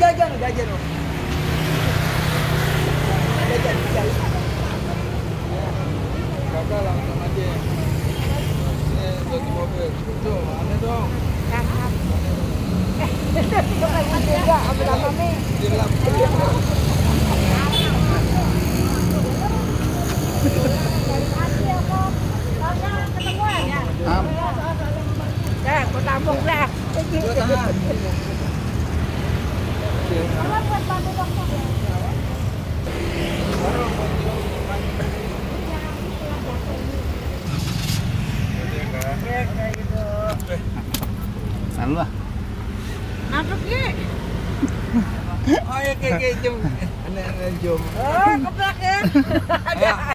jajan. Jajan. Kakak langsung aja. Ini cuci mobil. Tuh, mana dong? Kakak. Juga ambil apa nih? Dilap. Aku tampung dah. Lalu lah. Nangkep ye. Oh ya kayak jom. Anak jom. Oh, keplak ya.